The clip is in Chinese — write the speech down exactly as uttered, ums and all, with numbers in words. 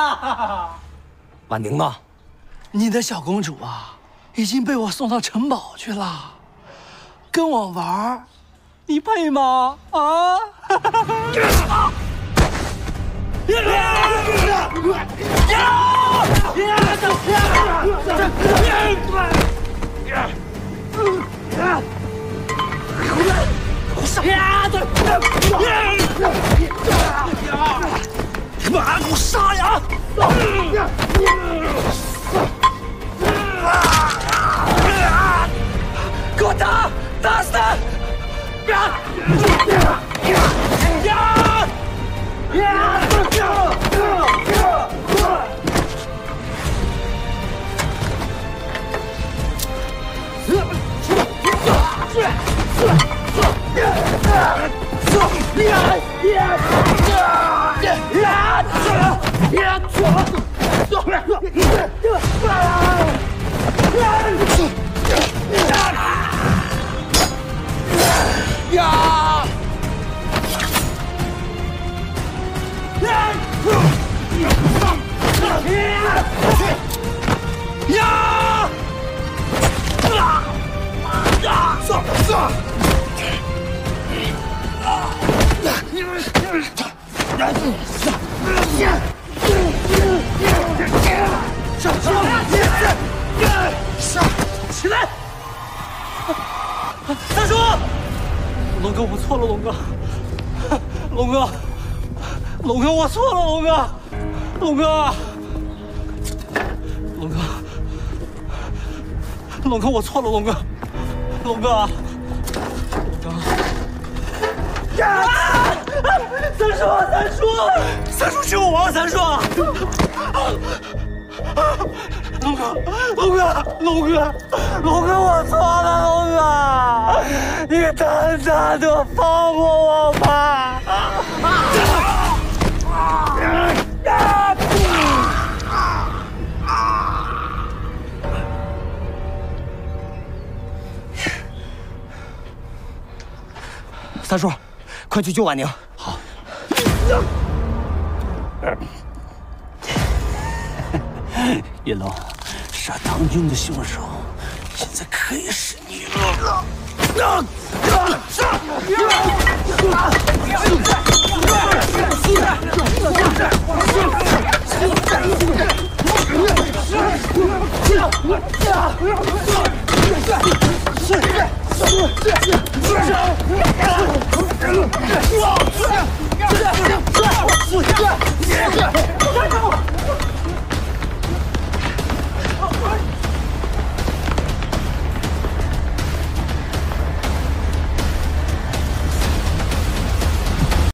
呀！ 婉宁呢？ 你的小公主啊，已经被我送到城堡去了，跟我玩儿，你配吗？啊！妈，给我杀呀！给我打，打死他！起来！三叔，龙哥，我错了，龙哥，龙哥，龙哥，我错了，龙哥，龙哥，龙哥，龙哥，我错了，龙哥，龙哥，龙哥。啊！三叔，三叔，三叔救我！三叔，龙哥，龙哥，龙哥，龙哥，我错了，龙哥，你大大的放过我吧！三叔，快去救婉宁！好。云龙，杀唐军的凶手，现在可以是你了。杀！杀！